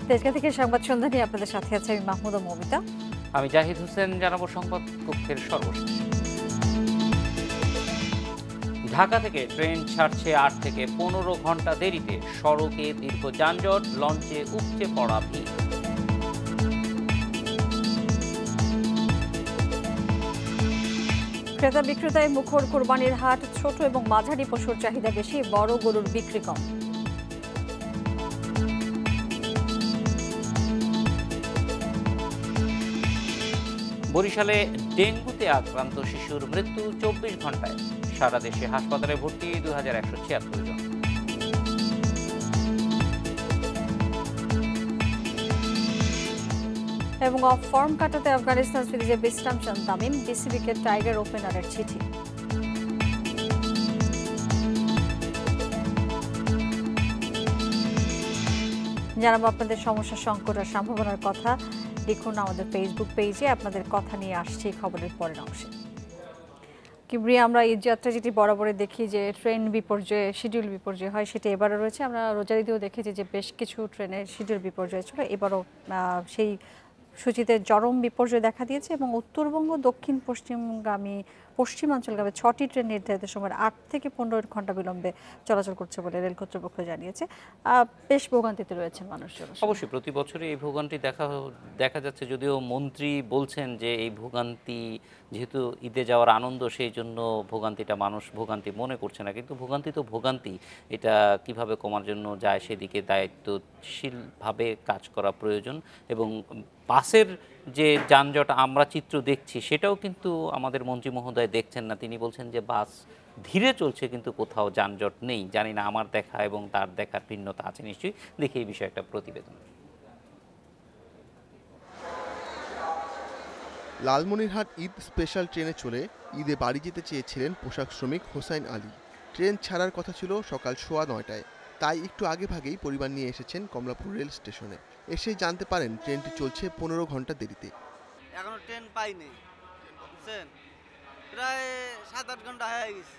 তেজগাঁ থেকে সংবাদ সন্ধ্যা নিয়ে আপনাদের সাথে আছে আমি মাহমুদা মমিতা। আমি জাহিদ হোসেন। জানাবো সংবাদ কক্ষের সর্বশেষ। ঢাকা থেকে ট্রেন ছাড়ছে ৮ থেকে ১৫ ঘন্টা দেরিতে, সড়কে দীর্ঘ যানজট, লঞ্চে উপচে পড়া ভিড়। ক্রেতা বিক্রেতায় মুখর কোরবানির হাট, ছোট এবং মাঝারি পশুর চাহিদা বেশি, বড় গরুর বিক্রি কম। বরিশালে ডেঙ্গুতে আক্রান্ত শিশুর মৃত্যু ২৪ ঘন্টায়, সারা দেশে হাসপাতালে ভর্তি ২১৭৬ জন। এবং অফ ফর্ম কাটাতে আফগানিস্তান সিরিজে বিশ্রাম চান তামিম, বিসিবিকে টাইগার ওপেনারের চিঠি। জানাবো আপনাদের সমস্যা, সংকট আর সম্ভাবনার কথা। লিখুন আমাদের ফেসবুক পেজে, আপনাদের কথা নিয়ে আসছে খবরের পরের অংশে। কিবরিয়া, আমরা এই যাত্রা যেটি বরাবরই দেখি যে ট্রেন বিপর্যয়, শিডিউল বিপর্যয় হয়, সেটি এবারও রয়েছে। আমরা রোজারিতেও দেখেছি যে বেশ কিছু ট্রেনের শিডিউল বিপর্যয় ছিল, এবারও সেই সূচিতে চরম বিপর্যয় দেখা দিয়েছে এবং উত্তরবঙ্গ দক্ষিণ পশ্চিমগামী পশ্চিমাঞ্চলগামী 6টি ট্রেন নির্ধারিত সময়ের ৮ থেকে ১৫ ঘন্টা বিলম্বে চলাচল করছে বলে রেল কর্তৃপক্ষ জানিয়েছে। বেশ ভোগান্তিতে রয়েছেন মানুষজন। অবশ্যই প্রতি বছরই এই ভোগান্তি দেখা যাচ্ছে, যদিও মন্ত্রী বলছেন যে এই ভোগান্তি যেহেতু ঈদে যাওয়ার আনন্দ, সেই জন্য ভোগান্তিটা মানুষ ভোগান্তি মনে করছে না, কিন্তু ভোগান্তি তো ভোগান্তি। এটা কিভাবে কমার জন্য যায় সেদিকে দায়িত্বশীলভাবে কাজ করা প্রয়োজন। এবং বাসের যে যানজট আমরা চিত্র দেখছি, সেটাও কিন্তু আমাদের মন্ত্রী মহোদয় দেখছেন না। তিনি বলছেন যে বাস ধীরে চলছে, কিন্তু কোথাও যানজট নেই। জানি না আমার দেখা এবং তার দেখার ভিন্নতা আছে নিশ্চয়ই। দেখি এই বিষয়ে একটা প্রতিবেদন। লালমনিরহাট ঈদ স্পেশাল ট্রেনে চলে ঈদে বাড়ি যেতে চেয়েছিলেন পোশাক শ্রমিক হোসাইন আলী। ট্রেন ছাড়ার কথা ছিল সকাল 9:15টায়, তাই একটু আগে ভাগেই পরিবার নিয়ে এসেছেন কমলাপুর রেল স্টেশনে। এসেই জানতে পারেন ট্রেনটি চলছে 15 ঘন্টা দেরিতে। এখনো ট্রেন পাইনি, বুঝছেন, প্রায় 7-8 ঘন্টা হয়ে গেছে।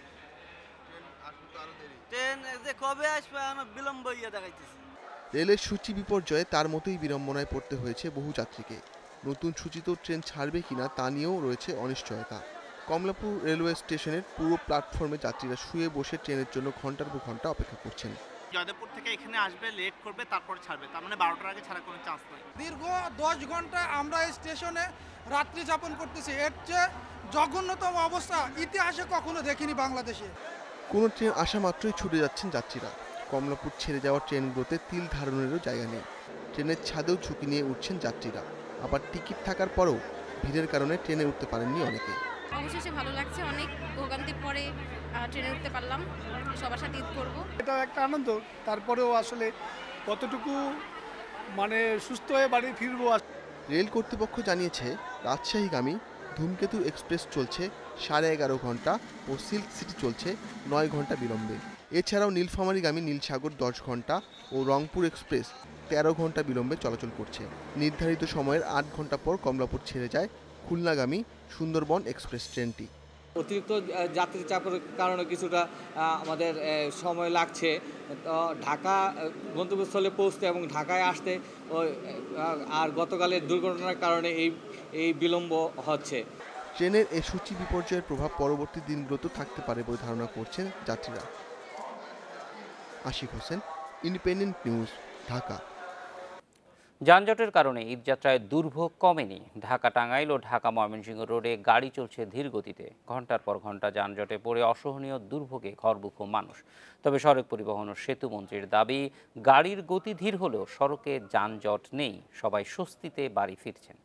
ট্রেন যে কবে আসবে বিলম্ব ইয়ে দেখাইতেছে। রেলের সূচি বিপর্যয়ে তার মতোই বিড়ম্বনায় পড়তে হয়েছে বহু যাত্রীকে। নতুন সূচিত ট্রেন ছাড়বে কিনা তা নিয়েও রয়েছে অনিশ্চয়তা। কমলাপুর রেলওয়ে স্টেশনের পুরো প্ল্যাটফর্মে যাত্রীরা শুয়ে বসে ট্রেনের জন্য ঘন্টার পর ঘন্টা অপেক্ষা করছেন। জয়দেবপুর থেকে এখানে আসবে, লেট করবে, তারপর ছাড়বে, তার মানে 12টার আগে ছাড়ার কোনো চান্স নাই। দীর্ঘ 10 ঘন্টা আমরা এই স্টেশনে রাত্রি যাপন করতেছি। এর চেয়ে জঘন্যতম অবস্থা ইতিহাসে কখনো দেখিনি বাংলাদেশে। কোনো ট্রেন আসা মাত্রই ছুটে যাচ্ছেন যাত্রীরা। কমলাপুর ছেড়ে যাওয়া ট্রেনগুলোতে তিল ধারণেরও জায়গা নেই। ট্রেনের ছাদেও ঝুঁকি নিয়ে উঠছেন যাত্রীরা। আবার টিকিট থাকার পরেও ভিড়ের কারণে ট্রেনে উঠতে পারেননি অনেকে। অবশেষে ভালো লাগছে, অনেক ভোগান্তির পরে ট্রেনে উঠতে পারলাম, সবার সাথে ঈদ করবো। এটা একটা আনন্দ, তারপরেও আসলে কতটুকু সুস্থ হয়ে বাড়ি ফিরবো। রেল কর্তৃপক্ষ জানিয়েছে রাজশাহীগামী ধূমকেতু এক্সপ্রেস চলছে 11.5 ঘন্টা ও সিল্ক সিটি চলছে 9 ঘন্টা বিলম্বে। এছাড়াও নীলফামারীগামী নীলসাগর 10 ঘন্টা ও রংপুর এক্সপ্রেস 13 ঘন্টা বিলম্বে চলাচল করছে। নির্ধারিত সময়ের 8 ঘন্টা পর কমলাপুর ছেড়ে যায় খুলনাগামী সুন্দরবন এক্সপ্রেস ট্রেনটি। অতিরিক্ত যাত্রী চাপের কারণে কিছুটা আমাদের সময় লাগছে ঢাকা গন্তব্যস্থলে পৌঁছতে এবং ঢাকায় আসতে। আর গতকালের দুর্ঘটনার কারণে এই বিলম্ব হচ্ছে। ট্রেনের এই সূচি বিপর্যয়ের প্রভাব পরবর্তী দিনগুলোতেও থাকতে পারে বলে ধারণা করছেন যাত্রীরা। Ashiq Hossain, Independent News, Dhaka. যানজটের কারণে ঈদযাত্রায় দুর্ভোগ কমেনি। ঢাকা টাঙ্গাইল ও ঢাকা ময়মনসিংহ রোডে গাড়ি চলছে ধীর গতিতে। ঘন্টার পর ঘন্টা যানজটে পড়ে অসহনীয় দুর্ভোগে ঘরমুখো মানুষ। তবে সড়ক পরিবহন ও সেতু মন্ত্রীর দাবি, গাড়ির গতি ধীর হলেও সড়কে যানজট নেই, সবাই স্বস্তিতে বাড়ি ফিরছেন।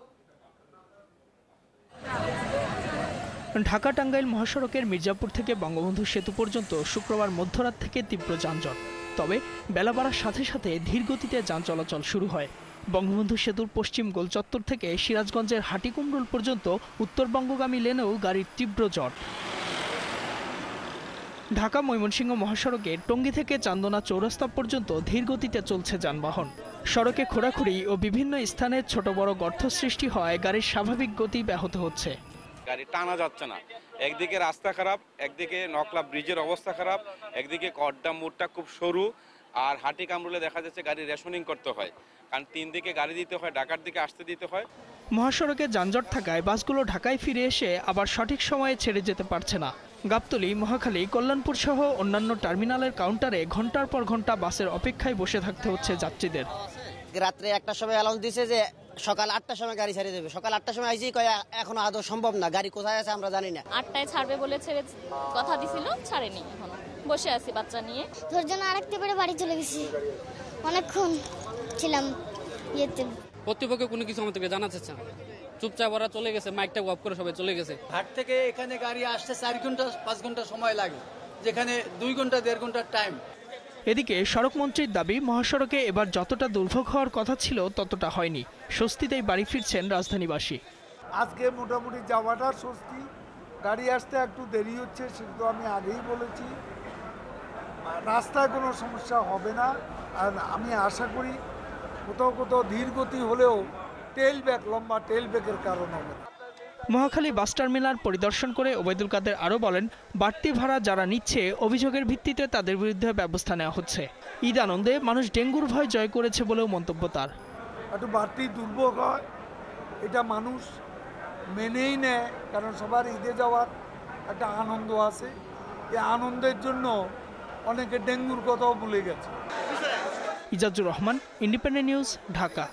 ঢাকা টাঙ্গাইল মহাসড়কের মির্জাপুর থেকে বঙ্গবন্ধু সেতু পর্যন্ত শুক্রবার মধ্যরাত থেকে তীব্র যানজট। তবে বেলা বাড়ার সাথে সাথে ধীর গতিতে যান চলাচল শুরু হয়। বঙ্গবন্ধু সেতুর পশ্চিম গোলচত্বর থেকে সিরাজগঞ্জের হাটিকুমরুল পর্যন্ত উত্তরবঙ্গগামী লেনেও গাড়ির তীব্র জট। ঢাকা ময়মনসিংহ মহাসড়কে টঙ্গী থেকে চান্দনা চৌরাস্তা পর্যন্ত ধীর গতিতে চলছে যানবাহন। সড়কে খোঁড়াখুড়ি ও বিভিন্ন স্থানে ছোট বড় গর্ত সৃষ্টি হয়, গাড়ির স্বাভাবিক গতি ব্যাহত হচ্ছে। গাড়ি টানা যাচ্ছে না, একদিকে রাস্তা খারাপ, একদিকে নকলা ব্রিজের অবস্থা খারাপ, একদিকে কড্ডা মোড়টা খুব সরু, আর হাঁটি কামড়ুলে দেখা যাচ্ছে গাড়ি রেশনিং করতে হয়, কারণ 3 দিকে গাড়ি দিতে হয়, ঢাকার দিকে আসতে দিতে হয়। মহাসড়কে যানজট থাকায় বাসগুলো ঢাকায় ফিরে এসে আবার সঠিক সময়ে ছেড়ে যেতে পারছে না। গাবতলী, মহাখালী, কল্যাণপুর সহ অন্যান্য টার্মিনালের কাউন্টারে ঘন্টার পর ঘন্টা বাসের অপেক্ষায় বসে থাকতে হচ্ছে যাত্রীদের। রাত্রে 1টার সময় অ্যালাউন্স দিয়েছে যে সকাল 8টার সময় গাড়ি ছেড়ে দেবে। সকাল 8টার সময় আইসি কয় এখনো আদৌ সম্ভব না, গাড়ি কোথায় আছে আমরা জানি না। 8টায় ছাড়বে বলে ছেড়ে কথা দিছিল, ছাড়েনি, এখনো বসে আছি বাচ্চা নিয়ে। তোর জন্য আরেকটা করে বাড়ি চলে গেছি, অনেকক্ষণ ছিলাম ইয়েতে। কর্তৃপক্ষ কোনো কিছু আমাদেরকে জানাচ্ছে না, চুপচাপ ওরা চলে গেছে, মাইকটা অফ করে সবাই চলে গেছে। হাট থেকে এখানে গাড়ি আসতে 4 ঘন্টা 5 ঘন্টা সময় লাগে, যেখানে 2 ঘন্টা 1.5 ঘন্টার টাইম। এদিকে সড়ক মন্ত্রীর দাবি, মহাসড়কে এবার যতটা দুর্ভোগ হওয়ার কথা ছিল ততটা হয়নি। স্বস্তিতেই বাড়ি ফিরছেন রাজধানীবাসী। আজকে মোটামুটি যাওয়াটার স্বস্তি, গাড়ি আসতে একটু দেরি হচ্ছে, সেটা তো আমি আগেই বলেছি। রাস্তায় কোনো সমস্যা হবে না, আর আমি আশা করি কোথাও কোথাও ধীর গতি হলেও লম্বা টেল ব্যাকের কারণ হবে না। মহাখালী বাস টার্মিনাল পরিদর্শন করে ওবায়দুল কাদের আরও বলেন, বাড়তি ভাড়া যারা নিচ্ছে অভিযোগের ভিত্তিতে তাদের বিরুদ্ধে ব্যবস্থা নেওয়া হচ্ছে। ঈদ আনন্দে মানুষ ডেঙ্গুর ভয় জয় করেছে বলেও মন্তব্য তার। একটু বাড়তি দুর্ভোগ হয়, এটা মানুষ মেনেই নেয়, কারণ সবার ঈদে যাওয়ার একটা আনন্দ আছে। এই আনন্দের জন্য অনেকে ডেঙ্গুর কথাও ভুলে গেছে। Ijazur Rahman, Independent News, Dhaka.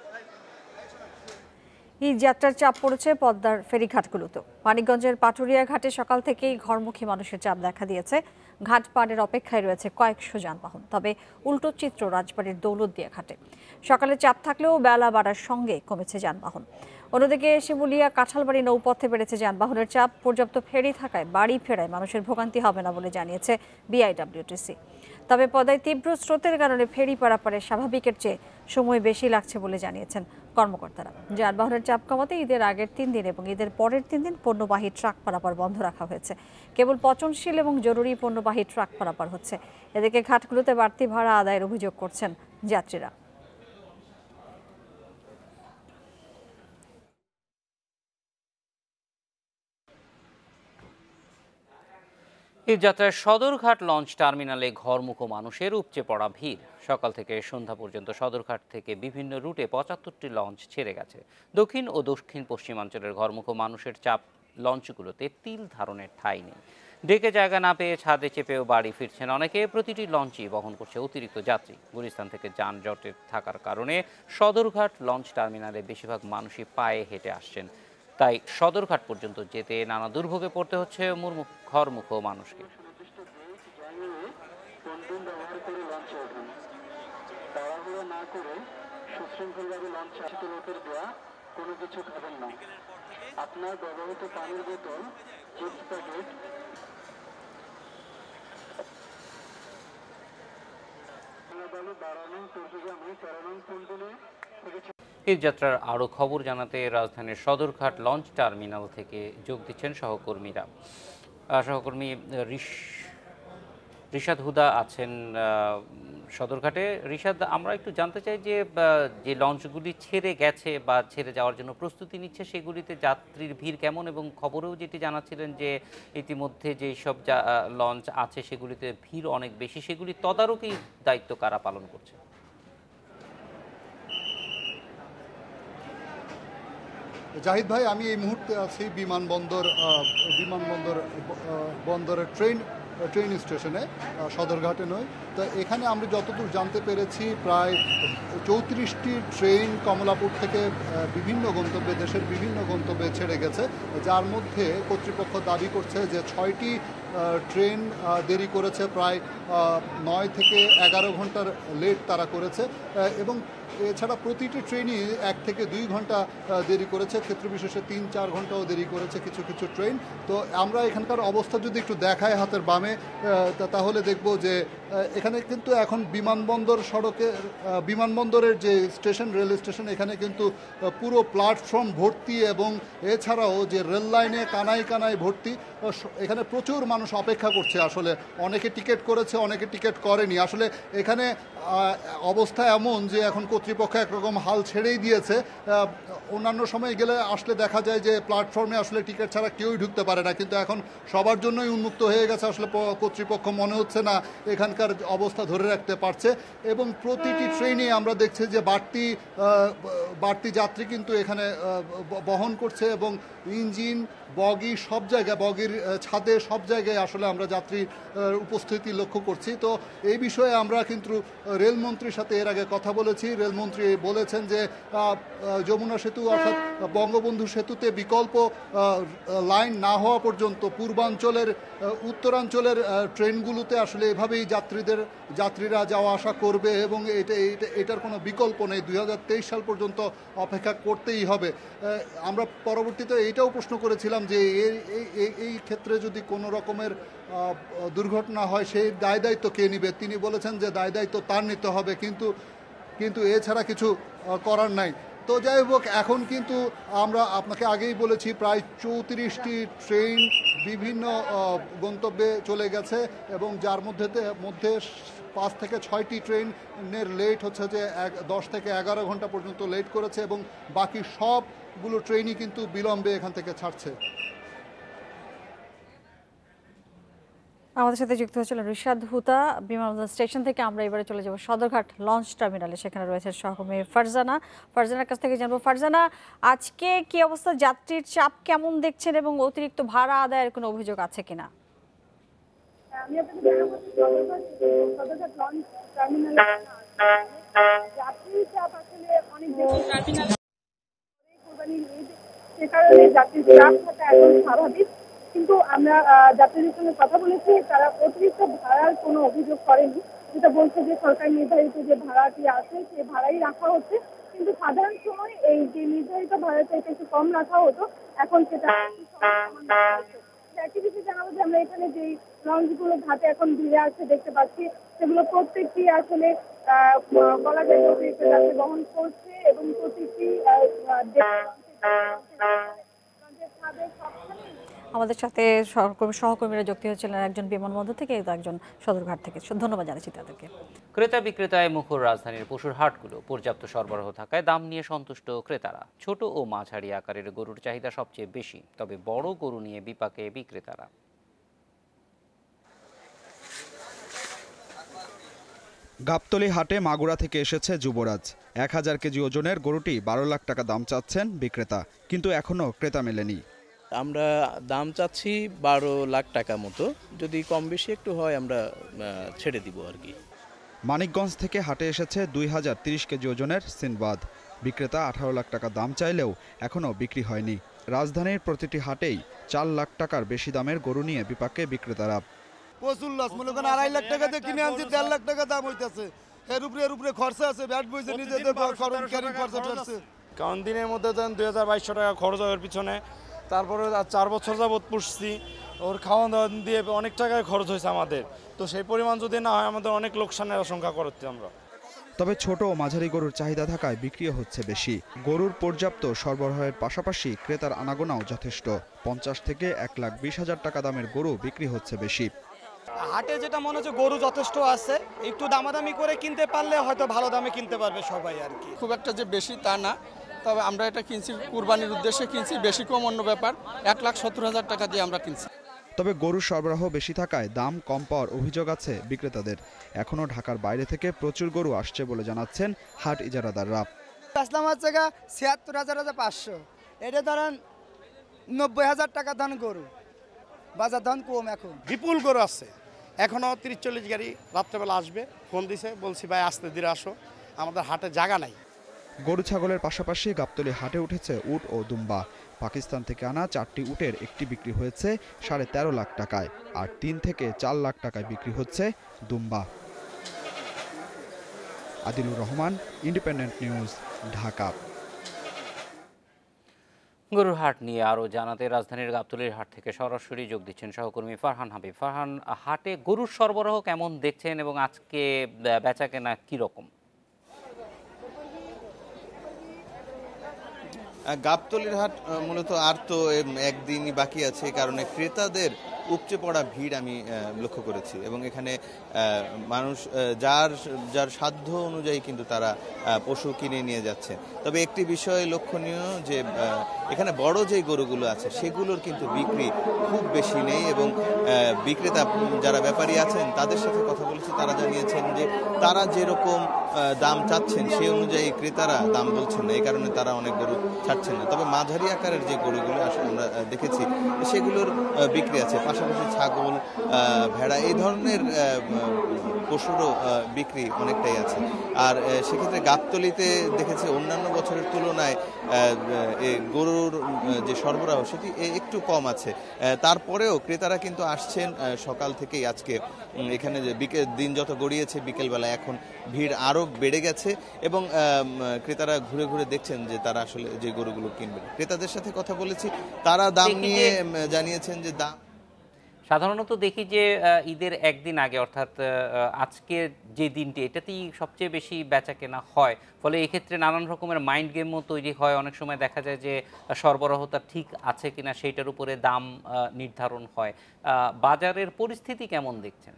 ঈদ যাত্রার চাপ পড়েছে পদ্মার ফেরিঘাটগুলোতেও। মানিকগঞ্জের পাটুরিয়া ঘাটে সকাল থেকেই ঘরমুখী মানুষের চাপ দেখা দিয়েছে। ঘাট পাড়ের অপেক্ষায় রয়েছে কয়েকশো যানবাহন। তবে উল্টো চিত্র রাজবাড়ির দৌলতদিয়া ঘাটে। সকালে চাপ থাকলেও বেলা বাড়ার সঙ্গে কমেছে যানবাহন। অন্যদিকে শিমুলিয়া কাঁঠালবাড়ি নৌপথে বেড়েছে যানবাহনের চাপ। পর্যাপ্ত ফেরি থাকায় বাড়ি ফেরায় মানুষের ভোগান্তি হবে না বলে জানিয়েছে বিআইডব্লিউটিসি। তবে পদ্মায় তীব্র স্রোতের কারণে ফেরি পারাপারে স্বাভাবিকের চেয়ে সময় বেশি লাগছে বলে জানিয়েছেন কর্মকর্তারা। যানবাহনের চাপ কমাতে ঈদের আগের 3 দিন এবং ঈদের পরের 3 দিন পণ্যবাহী ট্রাক পারাপার বন্ধ রাখা হয়েছে। কেবল পচনশীল এবং জরুরি পণ্যবাহী ট্রাক পারাপার হচ্ছে। এদিকে ঘাটগুলোতে বাড়তি ভাড়া আদায়ের অভিযোগ করছেন যাত্রীরা। ঈদ যাত্রায় সদরঘাট লঞ্চ টার্মিনালে ঘরমুখো মানুষের উপচে পড়া ভিড়। সকাল থেকে সন্ধ্যা পর্যন্ত সদরঘাট থেকে বিভিন্ন রুটে 75টি লঞ্চ ছেড়ে গেছে। দক্ষিণ ও দক্ষিণ পশ্চিমাঞ্চলের ঘরমুখো মানুষের চাপ লঞ্চগুলোতে তিল ধারণের ঠাঁই নেই। ডেকে জায়গা না পেয়ে ছাদে চেপেও বাড়ি ফিরছেন অনেকে। প্রতিটি লঞ্চই বহন করছে অতিরিক্ত যাত্রী। গুলিস্তান থেকে যানজটের থাকার কারণে সদরঘাট লঞ্চ টার্মিনালে বেশিরভাগ মানুষই পায়ে হেঁটে আসছেন। তাই সদরঘাট পর্যন্ত যেতে নানা দুর্ভোগে পড়তে হচ্ছে ঘরমুখো মানুষকে। আপনার ব্যবহৃত পানির বোতল, চিপস প্যাকেট ঈদ যাত্রার আরও খবর জানাতে রাজধানীর সদরঘাট লঞ্চ টার্মিনাল থেকে যোগ দিচ্ছেন সহকর্মীরা। সহকর্মী রিশাদ হুদা আছেন সদরঘাটে। রিশাদ, আমরা একটু জানতে চাই যে লঞ্চগুলি ছেড়ে গেছে বা ছেড়ে যাওয়ার জন্য প্রস্তুতি নিচ্ছে, সেগুলিতে যাত্রীর ভিড় কেমন? এবং খবরেও যেটি জানাচ্ছিলেন যে ইতিমধ্যে যেসব লঞ্চ আছে সেগুলিতে ভিড় অনেক বেশি, সেগুলি তদারকি দায়িত্ব কারা পালন করছে? জাহিদ ভাই, আমি এই মুহূর্তে আছি বন্দরের ট্রেন স্টেশনে, সদরঘাটে নয়। তো এখানে আমরা যতদূর জানতে পেরেছি প্রায় 34টি ট্রেন কমলাপুর থেকে বিভিন্ন গন্তব্যে, দেশের বিভিন্ন গন্তব্যে ছেড়ে গেছে, যার মধ্যে কর্তৃপক্ষ দাবি করছে যে 6টি ট্রেন দেরি করেছে, প্রায় 9 থেকে 11 ঘন্টার লেট তারা করেছে। এবং এছাড়া প্রতিটি ট্রেনই 1 থেকে 2 ঘন্টা দেরি করেছে, ক্ষেত্রবিশেষে 3-4 ঘন্টাও দেরি করেছে কিছু কিছু ট্রেন। তো আমরা এখানকার অবস্থা যদি একটু দেখাই হাতের বামে, তাহলে দেখব যে এখানে কিন্তু এখন বিমানবন্দরের যে স্টেশন, রেল স্টেশন, এখানে কিন্তু পুরো প্ল্যাটফর্ম ভর্তি এবং এছাড়াও যে রেল লাইনে কানায় কানায় ভর্তি। এখানে প্রচুর মানুষ অপেক্ষা করছে। আসলে অনেকে টিকিট করেছে, অনেকে টিকিট করেনি। আসলে এখানে অবস্থা এমন যে এখন কোথাও কর্তৃপক্ষ একরকম হাল ছেড়েই দিয়েছে। অন্যান্য সময় গেলে আসলে দেখা যায় যে প্ল্যাটফর্মে আসলে টিকিট ছাড়া কেউই ঢুকতে পারে না, কিন্তু এখন সবার জন্যই উন্মুক্ত হয়ে গেছে। আসলে কর্তৃপক্ষ মনে হচ্ছে না এখানকার অবস্থা ধরে রাখতে পারছে, এবং প্রতিটি ট্রেনে আমরা দেখছি যে বাড়তি যাত্রী কিন্তু এখানে বহন করছে, এবং ইঞ্জিন, বগি সব জায়গায়, বগির ছাদে সব জায়গায় আসলে আমরা যাত্রীর উপস্থিতি লক্ষ্য করছি। তো এই বিষয়ে আমরা কিন্তু রেলমন্ত্রীর সাথে এর আগে কথা বলেছি। রেলমন্ত্রী বলেছেন যে যমুনা সেতু অর্থাৎ বঙ্গবন্ধু সেতুতে বিকল্প লাইন না হওয়া পর্যন্ত পূর্বাঞ্চলের উত্তরাঞ্চলের ট্রেনগুলোতে আসলে এভাবেই যাত্রীরা যাওয়া আসা করবে, এবং এটার কোনো বিকল্প নেই। 2023 সাল পর্যন্ত অপেক্ষা করতেই হবে। আমরা পরবর্তীতে এইটাও প্রশ্ন করেছিলাম যে এই ক্ষেত্রে যদি কোনো রকমের দুর্ঘটনা হয় সেই দায় দায়িত্ব কে নেবে। তিনি বলেছেন যে দায় দায়িত্ব তার নিতে হবে, কিন্তু এছাড়া কিছু করার নাই। তো যাই হোক, এখন কিন্তু আমরা আপনাকে আগেই বলেছি প্রায় 34টি ট্রেন বিভিন্ন গন্তব্যে চলে গেছে, এবং যার মধ্যে 5 থেকে 6টি ট্রেনের লেট হচ্ছে যে 10 থেকে 11 ঘন্টা পর্যন্ত লেট করেছে, এবং বাকি সবগুলো ট্রেনই কিন্তু বিলম্বে এখান থেকে ছাড়ছে। আমাদের সাথে যুক্ত হচ্ছিল রিশাদ হুতা বিমানবন্দর স্টেশন থেকে। আমরা এবারে চলে যাব সদরঘাট লঞ্চ টার্মিনালে, সেখানে রয়েছে সহকর্মী ফারজানার কাছ থেকে জানবো। ফারজানা, আজকে কি অবস্থা, যাত্রীর চাপ কেমন দেখছেন এবং অতিরিক্ত ভাড়া আদায়ের কোনো অভিযোগ আছে কিনা? আমি আপনাদের সদরঘাট লঞ্চ টার্মিনালে যাত্রীর চাপ আসলে অনেক বেশি। কোরবানির ঈদ, সে কারণে যাত্রীর চাপ থাকা এখন স্বাভাবিক, কিন্তু আমরা যাত্রীদের সঙ্গে কথা বলেছি, তারা অতিরিক্ত ভাড়ার কোনো অভিযোগ করেনি। যেটা বলছে যে সরকার নির্ধারিত যে ভাড়াটি আছে সে ভাড়াই রাখা হচ্ছে, কিন্তু সাধারণ সময় এই যে নির্ধারিত ভাড়াটা এটা একটু কম রাখা হতো, এখন সেটা একই বিষয়ে জানাবো যে আমরা এখানে যে লঞ্চগুলো ঘাটে এখন ভিড়ে আছে দেখতে পাচ্ছি, সেগুলো প্রত্যেকটি আসলে বলা যায় অতিরিক্ত যাত্রী বহন করছে, এবং প্রত্যেকটি আমাদের সাথে সহকর্মীরা যুক্ত হচ্ছিলেন, একজন বিমানবন্দর থেকে, একজন সদরঘাট থেকে। ধন্যবাদ জানাচ্ছি তাদেরকে। ক্রেতা বিক্রেতায় মুখর রাজধানীর পশুর হাটগুলো পর্যাপ্ত সরবরাহ থাকায় দাম নিয়ে সন্তুষ্ট ক্রেতারা। ছোট ও মাঝারি আকারের গরুর চাহিদা সবচেয়ে বেশি, তবে বড় গরু নিয়ে বিপাকে বিক্রেতারা। গাবতলী হাটে মাগুরা থেকে এসেছে যুবরাজ। 1000 কেজি ওজনের গরুটি 12 লাখ টাকা দাম চাচ্ছেন বিক্রেতা, কিন্তু এখনও ক্রেতা মেলেনি। আমরা দাম চাচ্ছি 12 লাখ টাকা মতো, যদি কম বেশি একটু হয় আমরা ছেড়ে দিব আর কি। মানিকগঞ্জ থেকে হাটে এসেছে 2030 কেজি ওজনের সিনবাদ। বিক্রেতা 18 লাখ টাকা দাম চাইলেও এখনও বিক্রি হয়নি। রাজধানীর প্রতিটি হাটেই 4 লাখ টাকার বেশি দামের গরু নিয়ে বিপাকে বিক্রেতারা। প্রচুর লস, মনে করেন 2.5 লাখ টাকা দিয়ে কিনে আনছি, 1.5 লাখ টাকা দাম হইতেছে। এর উপরে খরচা আছে, ব্যাট বইছে, নিজেদের খরচা আছে। কারণ দিনের মধ্যে দেন 2200 টাকা খরচ হয় ওর পিছনে, তারপরে 4 বছর যাবত পুষছি, ওর খাওয়া দাওয়া দিয়ে অনেক টাকায় খরচ হয়েছে আমাদের। তো সেই পরিমাণ যদি না হয় আমাদের অনেক লোকসানের আশঙ্কা করছি আমরা। তবে ছোট ও মাঝারি গরুর চাহিদা থাকায় বিক্রিও হচ্ছে বেশি। গরুর পর্যাপ্ত সরবরাহের পাশাপাশি ক্রেতার আনাগোনাও যথেষ্ট। 50 থেকে 1,20,000 টাকা দামের গরু বিক্রি হচ্ছে বেশি। হাটে যেটা মনে হচ্ছে গরু যথেষ্ট আছে, একটু দামাদামি করে কিনতে পারলে হয়তো ভালো দামে কিনতে পারবে সবাই আর কি। খুব একটা যে বেশি তা না, তবে আমরা এটা কিনছি কুরবানির উদ্দেশ্যে কিনছি, বেশি কম অন্য ব্যাপার। 1,70,000 টাকা দিয়ে আমরা কিনছি। তবে গরুর সরবরাহ বেশি থাকায় দাম কম পাওয়ার অভিযোগ আছে বিক্রেতাদের। এখনও ঢাকার বাইরে থেকে প্রচুর গরু আসছে বলে জানাচ্ছেন হাট ইজারাদাররা। আসলাম হচ্ছে 76,500, এটা ধরেন 90,000 টাকা ধান গরু, বাজার ধান কম। এখন বিপুল গরু আছে, এখনও 30-40 গাড়ি রাত্রেবেলা আসবে। ফোন দিছে, বলছি ভাই আসতে ধীরে আসো, আমাদের হাটে জায়গা নাই। গরু ছাগলের পাশাপাশি গাবতলী হাটে উঠেছে উট ও দুম্বা। পাকিস্তান থেকে আনা 4টি উটের একটি বিক্রি হয়েছে 13.5 লাখ টাকায়, আর 3 থেকে 4 লাখ টাকায় বিক্রি হচ্ছে দুম্বা। Adilur Rahman, Independent News, Dhaka. গরুর হাট নিয়ে আরও জানাতে রাজধানীর গাবতলীর হাট থেকে সরাসরি যোগ দিচ্ছেন সহকর্মী ফারহান হাবিব। ফারহান, হাটে গরুর সরবরাহ কেমন দেখছেন এবং আজকে বেচা কেনা কীরকম? গাবতলীর হাট মূলত আর তো একদিনই বাকি আছে, কারণে ক্রেতাদের উপচে পড়া ভিড় আমি লক্ষ্য করেছি এবং এখানে মানুষ যার সাধ্য অনুযায়ী কিন্তু তারা পশু কিনে নিয়ে যাচ্ছে। তবে একটি বিষয় লক্ষণীয় যে এখানে বড় যে গরুগুলো আছে সেগুলোর কিন্তু বিক্রি খুব বেশি নেই এবং বিক্রেতা যারা ব্যাপারী আছেন তাদের সাথে কথা বলেছি, তারা জানিয়েছেন যে তারা যেরকম দাম চাচ্ছেন সেই অনুযায়ী ক্রেতারা দাম বলছেন না, এই কারণে তারা অনেক গরু ছাড়ছেন না। তবে মাঝারি আকারের যে গরুগুলো আসলে আমরা দেখেছি সেগুলোর বিক্রি আছে, পাশাপাশি ছাগল, ভেড়া এই ধরনের পশুরও বিক্রি অনেকটাই আছে। আর সেক্ষেত্রে গাবতলীতে দেখেছি অন্যান্য বছরের তুলনায় গরুর যে সরবরাহ সেটি একটু কম আছে। তারপরেও ক্রেতারা কিন্তু আসছেন সকাল থেকেই। আজকে এখানে যে দিন যত গড়িয়েছে বিকেলবেলা এখন ভিড় আরও বেড়ে গেছে এবং ক্রেতারা ঘুরে ঘুরে দেখছেন যে তারা আসলে যে গরুগুলো কিনবেন। ক্রেতাদের সাথে কথা বলেছি, তারা দাম নিয়ে জানিয়েছেন যে দাম সাধারণত দেখি যে ঈদের একদিন আগে অর্থাৎ আজকের যে দিনটি এটাতেই সবচেয়ে বেশি বেচা কেনা হয়, ফলে এক্ষেত্রে নানান রকমের মাইন্ড গেমও তৈরি হয়। অনেক সময় দেখা যায় যে সরবরাহটা ঠিক আছে কিনা সেইটার উপরে দাম নির্ধারণ হয়। বাজারের পরিস্থিতি কেমন দেখছেন?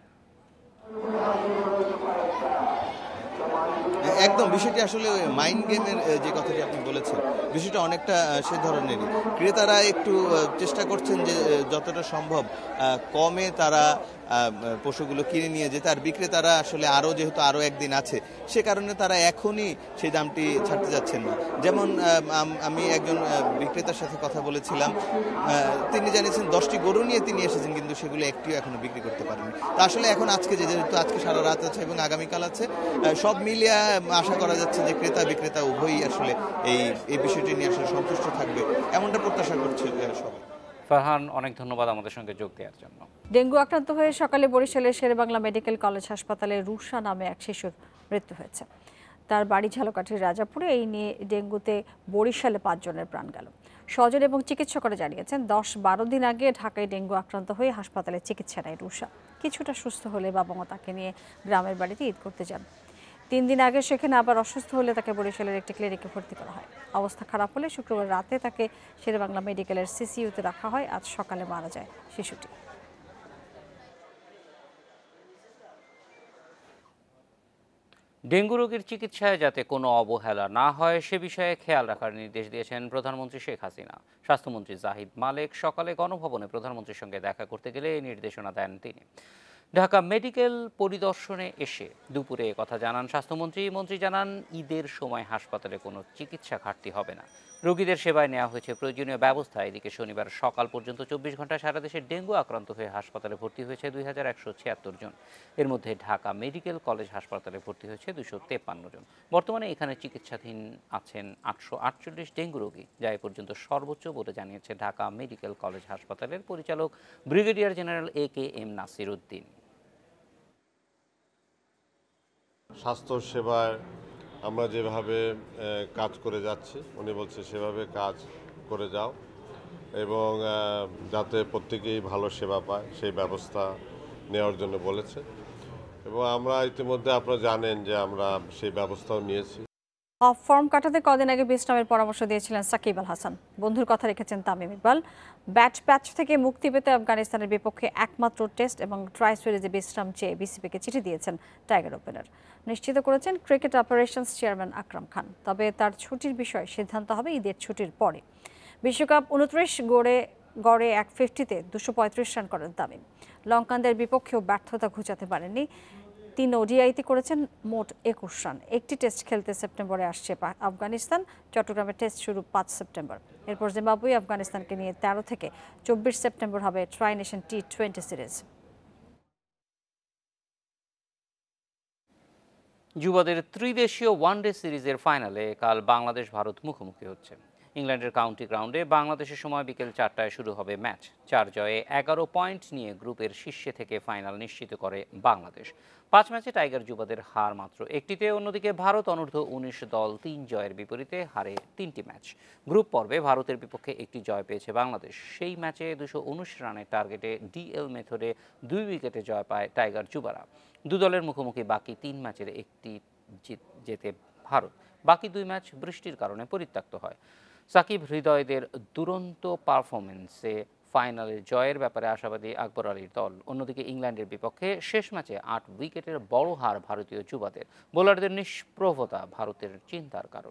একদম বিষয়টি আসলে মাইন্ড গেমের যে কথাটি আপনি বলেছেন বিষয়টা অনেকটা সে ধরনেরই। ক্রেতারা একটু চেষ্টা করছেন যে যতটা সম্ভব কমে তারা পশুগুলো কিনে নিয়ে যেতে, আর বিক্রেতারা আসলে যেহেতু আরও একদিন আছে সে কারণে তারা এখনই সেই দামটি ছাড়তে যাচ্ছেন না। যেমন আমি একজন বিক্রেতার সাথে কথা বলেছিলাম, তিনি জানিয়েছেন 10টি গরু নিয়ে তিনি এসেছেন কিন্তু সেগুলো একটিও এখনো বিক্রি করতে পারেনি। তা আসলে এখন যেহেতু আজকে সারা রাত আছে এবং আগামীকাল আছে, সব মিলিয়ে আশা করা যাচ্ছে যে ক্রেতা বিক্রেতা উভয়ই আসলে এই বিষয়টি নিয়ে আসলে সন্তুষ্ট থাকবে এমনটা প্রত্যাশা করছে সবাই। ফারহান, অনেক ধন্যবাদ আমাদের সঙ্গে যোগ দেওয়ার জন্য। ডেঙ্গু আক্রান্ত হয়ে সকালে বরিশালের শেরেবাংলা মেডিকেল কলেজ হাসপাতালে রুষা নামে এক শিশুর মৃত্যু হয়েছে। তার বাড়ি ঝালকাঠির রাজাপুরে। এই নিয়ে ডেঙ্গুতে বরিশালে 5 জনের প্রাণ গেল। স্বজন এবং চিকিৎসকরা জানিয়েছেন 10-12 দিন আগে ঢাকায় ডেঙ্গু আক্রান্ত হয়ে হাসপাতালে চিকিৎসা নেয় রুষা। কিছুটা সুস্থ হলে বাবা মা তাকে নিয়ে গ্রামের বাড়িতে ঈদ করতে যান। 3 দিন আগে সেখানে আবার অসুস্থ হলে তাকে বরিশালের একটি ক্লিনিকে ভর্তি করা হয়। অবস্থা খারাপ হলে শুক্রবার রাতে তাকে শেরেবাংলা মেডিকেলের সিসিইউতে রাখা হয়। আজ সকালে মারা যায় শিশুটি। ডেঙ্গু রোগীর চিকিৎসায় যাতে কোনো অবহেলা না হয় সে বিষয়ে খেয়াল রাখার নির্দেশ দিয়েছেন প্রধানমন্ত্রী শেখ হাসিনা। স্বাস্থ্যমন্ত্রী জাহিদ মালেক সকালে গণভবনে প্রধানমন্ত্রীর সঙ্গে দেখা করতে গেলে এই নির্দেশনা দেন তিনি। ঢাকা মেডিকেল পরিদর্শনে এসে দুপুরে কথা জানান স্বাস্থ্যমন্ত্রী। মন্ত্রী জানান ঈদের সময় হাসপাতালে কোনো চিকিৎসা ঘাটতি হবে না। রোগীদের সেবায় নেওয়া হয়েছে প্রয়োজনীয় ব্যবস্থা। এদিকে শনিবার সকাল পর্যন্ত 24 ঘন্টায় সারা দেশে ডেঙ্গু আক্রান্ত হয়ে হাসপাতালে ভর্তি হয়েছে 2176 জন। এর মধ্যে ঢাকা মেডিকেল কলেজ হাসপাতালে ভর্তি হয়েছে 253 জন। বর্তমানে এখানে চিকিৎসাধীন আছেন 848 ডেঙ্গু রোগী, যা এ পর্যন্ত সর্বোচ্চ বলে জানিয়েছে ঢাকা মেডিকেল কলেজ হাসপাতালের পরিচালক brigadier general AKM Nasir Uddin. স্বাস্থ্য সেবায় আমরা যেভাবে কাজ করে যাচ্ছি, উনি বলছে সেভাবে কাজ করে যাও এবং যাতে প্রত্যেকেই ভালো সেবা পায় সেই ব্যবস্থা নেওয়ার জন্য বলেছে এবং আমরা ইতিমধ্যে আপনারা জানেন যে আমরা সেই ব্যবস্থাও নিয়েছি। অফ ফর্ম কাটাতে কদিন আগে বিশ্রামের পরামর্শ দিয়েছিলেন সাকিব আল হাসান। বন্ধুর কথা রেখেছেন তামিম ইকবাল। প্যাচ থেকে মুক্তি পেতে আফগানিস্তানের বিপক্ষে একমাত্র টেস্ট এবং ট্রাই সিরিজে বিশ্রাম চেয়ে বিসিবিকে চিঠি দিয়েছেন টাইগার ওপেনার। নিশ্চিত করেছেন cricket operations chairman Akram Khan. তবে তার ছুটির বিষয়ে সিদ্ধান্ত হবে ঈদের ছুটির পরে। বিশ্বকাপ 29 গড়ে 150-তে 235 রান করেন তামিম। লঙ্কানদের বিপক্ষেও ব্যর্থতা ঘুচাতে পারেননি। 3 ওডিআইতে করেছেন মোট 21 রান। একটি টেস্ট খেলতে সেপ্টেম্বরে আসছে আফগানিস্তান। চট্টগ্রামে টেস্ট শুরু 5 সেপ্টেম্বর। এরপর জিম্বাবুয়ে আফগানিস্তানকে নিয়ে 13 থেকে 24 সেপ্টেম্বর হবে ট্রাই নেশন T20 সিরিজ। যুবদের ত্রিদেশীয় ওয়ানডে সিরিজের ফাইনালে কাল বাংলাদেশ ভারত মুখোমুখি হচ্ছে। ইংল্যান্ডের কাউন্টি গ্রাউন্ডে বাংলাদেশের সময় বিকেল 4টায় শুরু হবে ম্যাচ। 4 জয়ে 11 পয়েন্ট নিয়ে গ্রুপের শীর্ষে থেকে ফাইনাল নিশ্চিত করে বাংলাদেশ। 5 ম্যাচে টাইগার যুবদের হার মাত্র একটিতে। অন্যদিকে ভারত অনূর্ধ্ব 19 দল 3 জয়ের বিপরীতে হারে 3টি ম্যাচ। গ্রুপ পর্বে ভারতের বিপক্ষে একটি জয় পেয়েছে বাংলাদেশ। সেই ম্যাচে 219 রানের টার্গেটে ডিএল মেথডে 2 উইকেটে জয় পায় টাইগার যুবারা। দু দলের মুখোমুখি বাকি 3 ম্যাচের একটি জেতে ভারত। বাকি 2 ম্যাচ বৃষ্টির কারণে পরিত্যক্ত হয়। সাকিব হৃদয়দের দুরন্ত পারফরমেন্সে ফাইনালে জয়ের ব্যাপারে আশাবাদী আকবর আলীর দল। অন্যদিকে ইংল্যান্ডের বিপক্ষে শেষ ম্যাচে 8 উইকেটের বড় হার ভারতীয় যুবাদের। বোলারদের নিষ্প্রভতা ভারতের চিন্তার কারণ।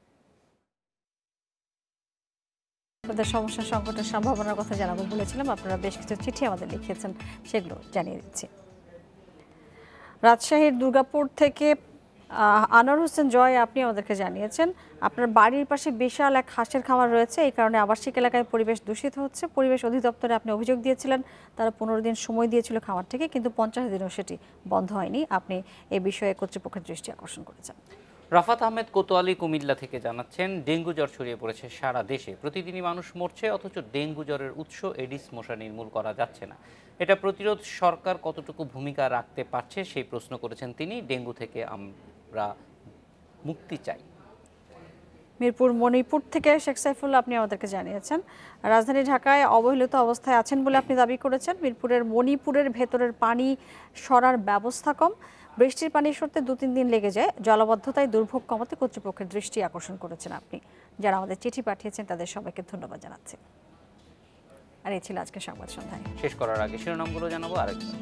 আপনাদের সমস্যা সংকটের সম্ভাবনার কথা জানাবো বলেছিলাম, আপনারা বেশ কিছু চিঠি আমাদের লিখিয়েছেন, সেগুলো জানিয়ে দিচ্ছি। রাজশাহীর দুর্গাপুর থেকে আনোয়ার হোসেন জয়, আপনি আমাদেরকে জানিয়েছেন আপনার বাড়ির পাশে বিশাল এক হাঁসের খামার রয়েছে, এই কারণে আবাসিক এলাকায় পরিবেশ দূষিত হচ্ছে। পরিবেশ অধিদপ্তরে আপনি অভিযোগ দিয়েছিলেন, তারা 15 দিন সময় দিয়েছিল খামার থেকে, কিন্তু 50 দিনও সেটি বন্ধ হয়নি। আপনি এ বিষয়ে কর্তৃপক্ষের দৃষ্টি আকর্ষণ করেছেন। রাফাত আহমেদ কোতোয়ালি কুমিল্লা থেকে জানাচ্ছেন, ডেঙ্গু জ্বর ছড়িয়ে পড়েছে সারা দেশে, প্রতিদিনই মানুষ মরছে, অথচ ডেঙ্গু জ্বরের উৎস এডিস মশা নির্মূল করা যাচ্ছে না। এটা প্রতিরোধ সরকার কতটুকু ভূমিকা রাখতে পারছে সেই প্রশ্ন করেছেন তিনি। ডেঙ্গু থেকে আমরা মুক্তি চাই। মিরপুর মণিপুর থেকে শেখ সাইফুল্লাহ, আপনি আমাদেরকে জানিয়েছেন রাজধানী ঢাকায় অবহেলিত অবস্থায় আছেন বলে আপনি দাবি করেছেন। মিরপুরের মণিপুরের ভেতরের পানি সরার ব্যবস্থা কম, বৃষ্টির পানি সরতে 2-3 দিন লেগে যায়, জলাবদ্ধতায় দুর্ভোগ কমাতে কর্তৃপক্ষের দৃষ্টি আকর্ষণ করেছেন আপনি। যারা আমাদের চিঠি পাঠিয়েছেন তাদের সবাইকে ধন্যবাদ জানাচ্ছি। আর এই ছিল আজকে সংবাদ সন্ধ্যায়। শেষ করার আগে শিরোনামগুলো জানাবো আরেকবার।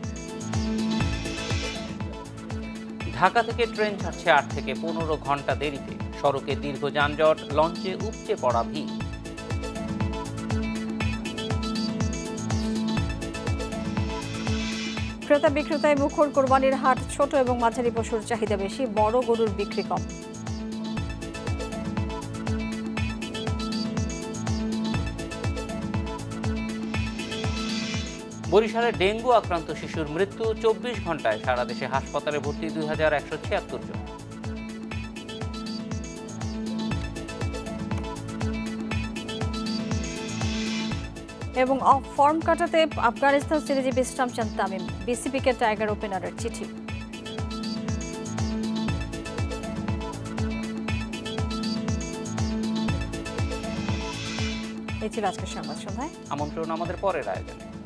ঢাকা থেকে ট্রেন ছাড়ছে 8 থেকে 15 ঘন্টা দেরিতে, সড়কে দীর্ঘ যানজট, লঞ্চে উপচে পড়া ভিড়। ক্রেতা বিক্রেতায় মুখর কোরবানির হাট, ছোট এবং মাঝারি পশুর চাহিদা বেশি, বড় গরুর বিক্রি কম। বরিশালে ডেঙ্গু আক্রান্ত শিশুর মৃত্যু, 24 ঘন্টায় সারা দেশে হাসপাতালে ভর্তি 2176 জন। এবং ফর্ম কাটাতে আফগানিস্তান সিরিজে বিশ্রাম চান তামিম, বিসিবিকে টাইগার ওপেনারের চিঠি। এই ছিল আজকের সংবাদ সন্ধ্যায়। আমন্ত্রণ আমাদের পরের আয়োজনে।